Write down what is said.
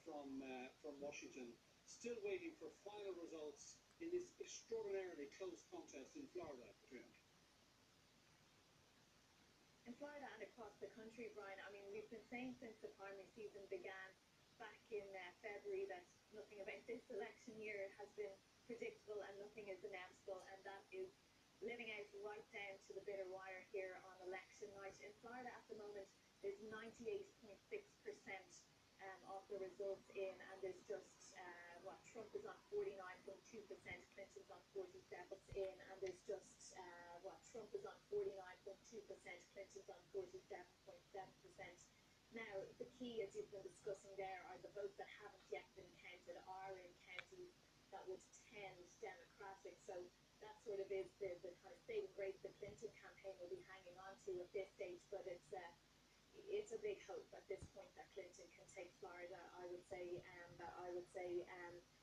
from Washington. Still waiting for final results in this extraordinarily close contest in Florida, Catriona. In Florida and across the country, Brian, I mean, we've been saying since the primary season began back in February that nothing about this election year has been predictable and nothing is inevitable, and that is living out right down to the bitter wire here on election night. In Florida at the moment, there's 98.6% of the results in, and there's just, Trump is on 49.2%, Clinton's on 47% in, and there's just, Trump is on 49.2%, Clinton's on 47.7%. Now, the key, as you've been discussing there, are the votes that haven't yet been counted, are in counties that would tend Democratic. So that sort of is the kind of saving grace the Clinton campaign will be hanging on to at this stage. But it's a big hope at this point that Clinton can take Florida. I would say